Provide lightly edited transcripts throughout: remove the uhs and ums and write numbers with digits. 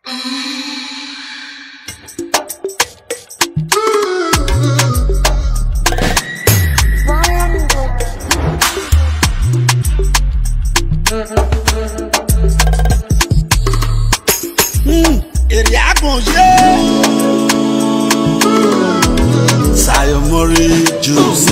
Osayomore juice.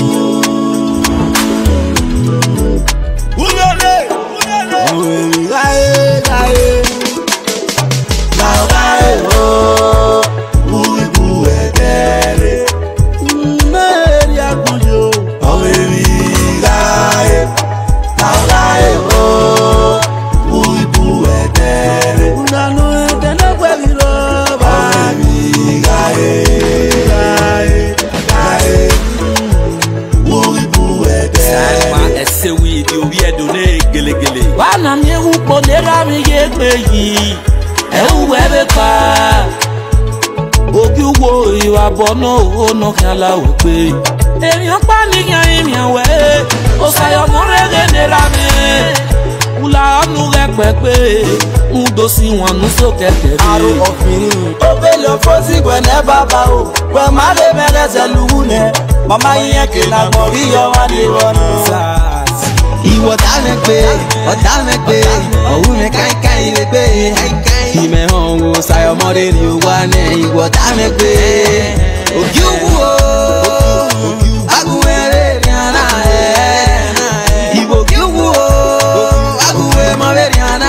Wana mi upo nera mi yepeyi ewe pa ogi wo iwa bono ono kala wepe èyàn pa ni yan mi we Osayomore nera mi ula anu repepe udo si won nu so kekere aro ofin obele fosi gwene baba o we ma le mere selune mama yin ke na mori yo wa ni wonu Iwo dame pe, owu me kai le pe. Ime hon Osayomore ri o wa ne iwo dame pe. Ogiwu o, aguere ri ana e. Iwo giwu o, aguwe mo be ri ana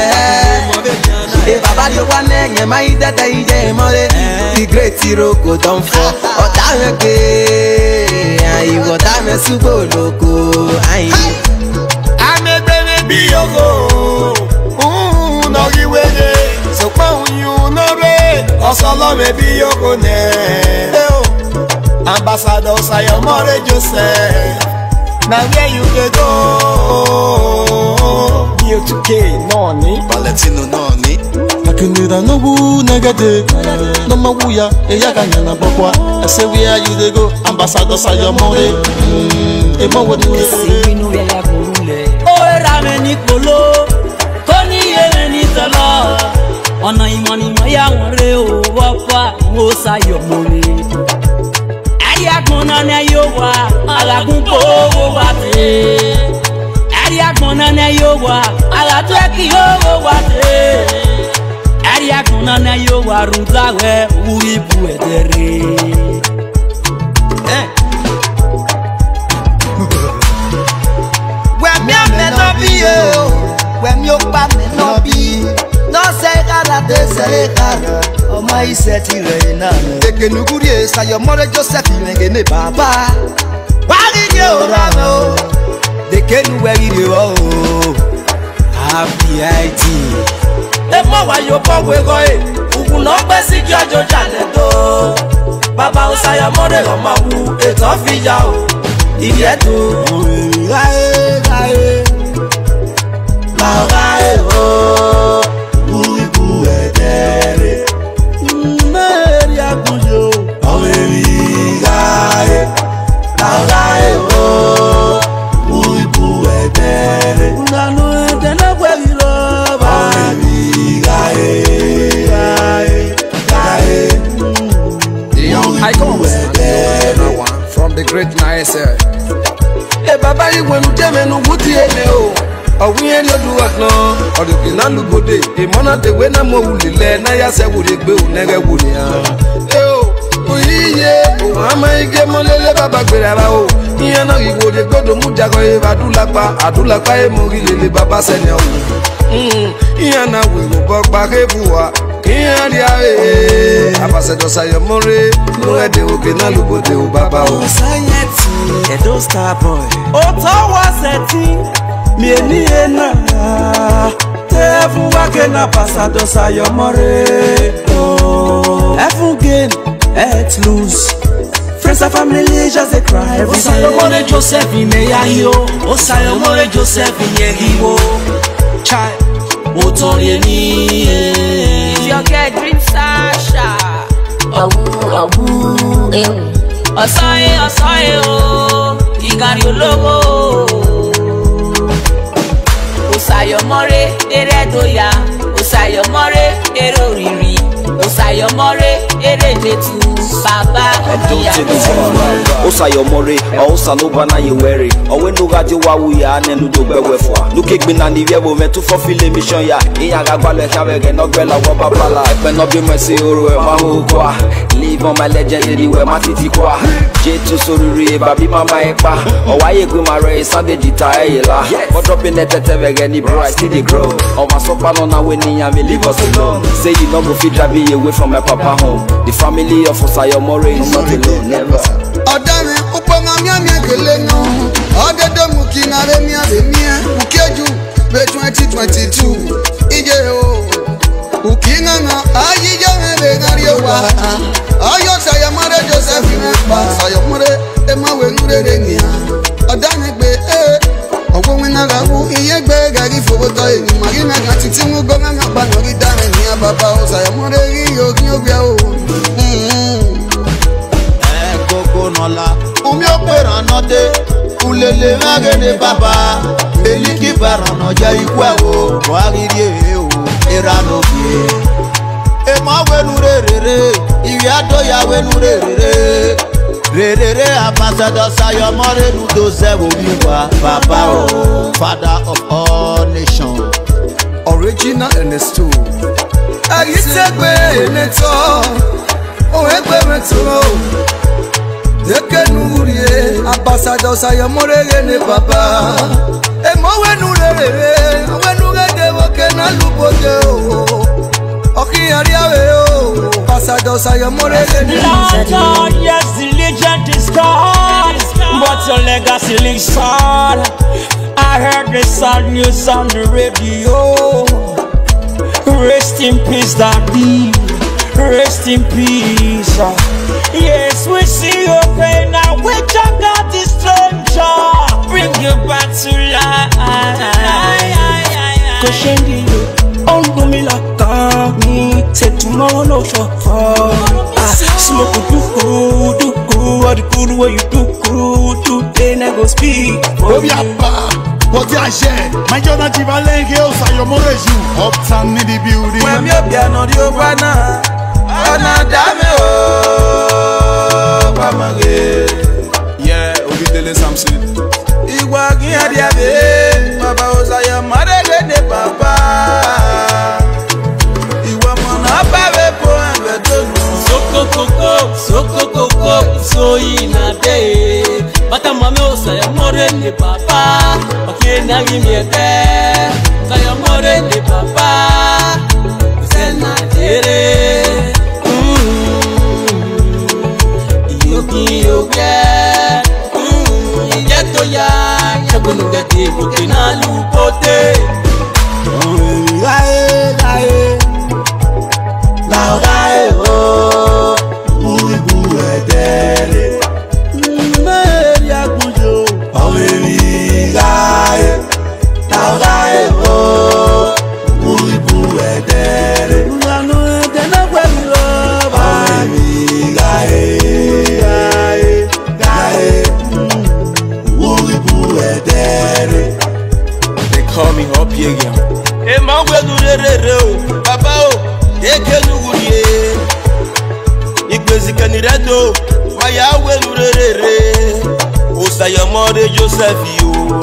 e. E baba yo wa ne nye mai tete ije more. The great hero go don fall. O dame pe, iwo dame subo loko. Biyogo, no giwede, so pa you no re, Osayomore biyogo ne. Ambassador Osayomore Joseph, now where you dey go? B2K noni, Valentino noni. Akinira no bu negede, no mawuya, eyaganya na bokwa. I say where you dey go, Ambassador Osayomore. Emo what you say? Ni kolo koni ye ni tolo ona imoni mo ya wore o wopa Osayomore ayagbona na yowa alagun ko wa te ayagbona na yowa ala to ki o wa te ayagbona na yowa rudawe uibu edere when you bad me no be no say gara de say gara o mai seti reina ekenuguri Osayomore Joseph ngene baba wali ni ora no de kenu we ri o happy it e mo wa yo po we go e ugun no pe si ki ojo jale to baba Osayomore o ma wu e to fi ja o ibi e to From the great Naese. Hey, Baba, you went to me no good here. Oh, we ain't do what no. Or the Pinalu Bode, a monarch the way na mo lile, na ya se would be never would. Oh, I'm a game on the Baba Guerrero. Here now you would go to Mujago, Adulapa, Mogili, Baba Senor. Here now we will walk back everywhere. Ambassador Osayomore, no I de Pinalu Bode, Baba. Sayeti, Edo Star Boy. Otawa Seti. Mieni ena Tefu wake na Ambassador Osayomore Efu gain, et lose Friends and family just a cry Osayomore Joseph ime ya yo Osayomore Joseph ime hiwo Chai Otonye ni If you get green Sasha Awu Osaye o Igari ologo Osayomore, ere doya, Osayomore, ere Osayomore, erejetu, Baba. Osayomore, Osanoba na yewere. Owe no gaje wa wuya ane nudo bewefwa. Nuke gbina ni viebo metu fulfill mission ya. Iya gagbalo ekawege no gbela wo babala. Epe no bi mesi oro e ma ho kwa. Live on my legend anywhere my titi kwa. J2 soruri baby mama epa. Owaye gwe mare Sunday jita eyela. But dropping the tetevege ni bro I still dey grow. Oma sopa no na we ni am leave us alone. Say you no go fit drive me away from my papa home. The family of Osayomore is not alone, never. Odame upama miamia keleno. Odedo mukina remia ukeju be 2022. Ije o. Ukinganga ayija mebe ngariwa. Ayo Osayomore Joseph Mepa. Osayomore ema wenure renia. Odame gbe Ogwina gabu iye gbe gari foto eni magina gatiti mu gonga ngaba nori dame ni baba Osayomore ri ogi obia o. Koko nola umi opera note ulele magene baba eliki barano ja ikwe o wariri o era no bie e ma wenu rere iwi ado ya wenu rere ambassador Osayomore nudo zewo miwa baba o father of all nations Original and the stool Ayitegbe neto o egbe metro Dekenurie ambassador Osayomore ne baba e mo wenu de woke na luboge o Okiyari awe o ambassador Osayomore ne London, yes, the legend is gone, but your legacy lives on. I heard the sad news on the radio. Rest in peace, Daddy. Rest in peace. Yes, we see your pain now. We check out this stranger. Bring you back to life. Koshendi yo, ongo like me. Say tomorrow no show. Smoke do all the good way you do today never speak. What I share, my Jonah Jivalenge, Osayomore, you uptown in the building. When you piano, you wanna, dame yeah, we telling something. Iwagi adiabe, Baba Osayomore ne papa. Iwa mona babe po envedono. Soko, so ina day. Bata mame Osayomore ne papa. Okena gimiete, Osayomore ne papa. Sena jere. Yogi, yeto ya, chabunu gati bukina lupote. Laurae o, uibu edere. Meria kujo, aweri gae. Laurae o, uibu edere. Nano edena kwelo, aweri gae. Uibu edere. They call me up here again. Ema wenu rere o, baba o. Eke nugurie Igbezi kaniredo Maya wenu rere Osayomore Joseph yo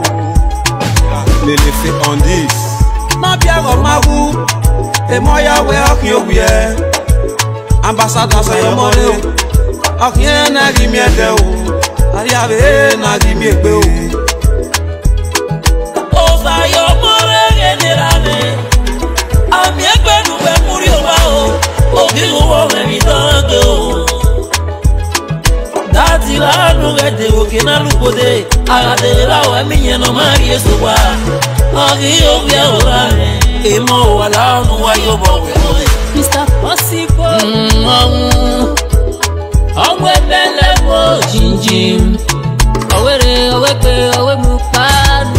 Lele fait on this. Ma biago magu Emoya we okiyogye Ambassador Osayomore Okiye na gimiete o Ariabe na gimiegbe o Osayomore generale Ami egbenu we muri oba o Ogilu wo me tango Dati la nu gete o kina lupode Agade la o mi yeno mari esowa Ogi obi ora Emo wala nu wa yo bo we Mr. Possible Owe bele wo jinjim Owe mupanu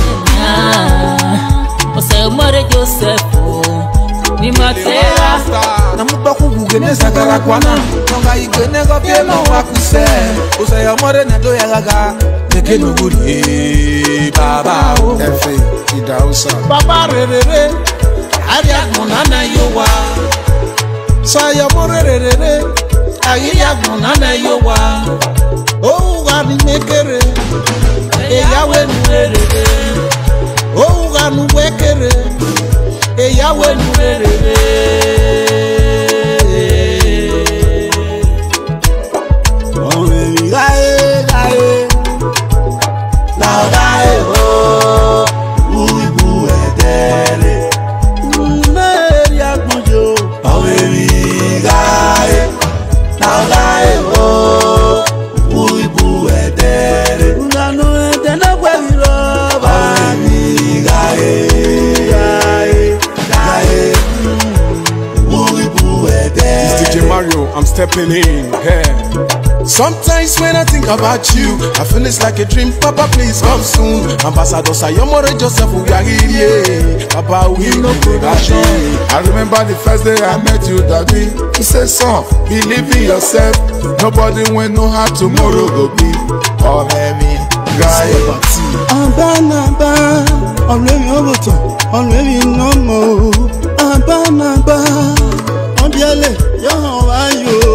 Osayomore Joseph ni matera Na mubaku gugene sagara kwana Nonga igene go pie no wakuse Osayomore ne do yagaga Neke nuguri baba o Efe idausa Baba rere, Aria konana yowa Osayomore rere. Agiya gunana yowa. Oh, gani mekere. Eyawe nuerere. Oh, gani wekere. Eyawe nuerere. Oh, baby, gae, gae. Now gae, oh, uibu edere. Meri agunjo. Oh, baby, gae. Now gae, oh, uibu edere. Unanu edena kweviro. Oh, baby, gae, gae, gae. Uibu edere. It's DJ Mario, I'm stepping in. Hey. Sometimes when I think about you, I feel it's like a dream. Papa, please come soon. Ambassador Osayomore Joseph, we are here. Papa, we no production. I remember the first day I met you, Daddy. You said, son, believe in yourself. Nobody will know how tomorrow will be. Oh, baby, guy. Abanaba, already over, already no more. Abanaba, on the alley, you're